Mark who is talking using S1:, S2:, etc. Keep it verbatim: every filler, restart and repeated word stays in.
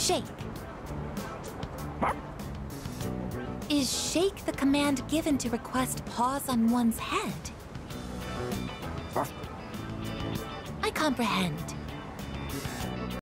S1: Shake. Is shake the command given to request paws on one's head? I comprehend.